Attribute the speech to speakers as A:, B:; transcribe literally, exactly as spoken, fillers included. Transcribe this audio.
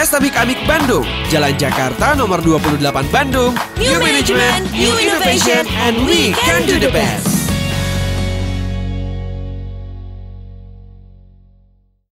A: Estabik Amik Bandung, Jalan Jakarta nomor dua puluh delapan Bandung.
B: New management, new innovation, and we can do the best.